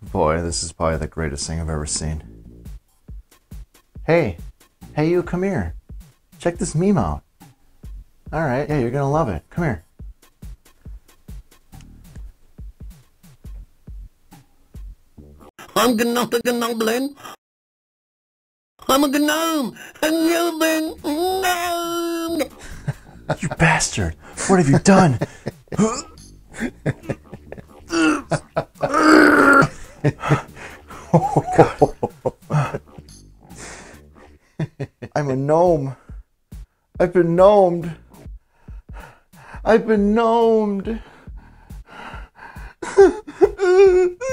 Boy, this is probably the greatest thing I've ever seen. Hey, you, come here. Check this meme out. Alright, yeah, you're gonna love it. Come here. I'm not a Ganomed. I'm a gnome, and you've been gnomed. You bastard! What have you done? Oh my God. I'm a gnome. I've been gnomed. I've been gnomed.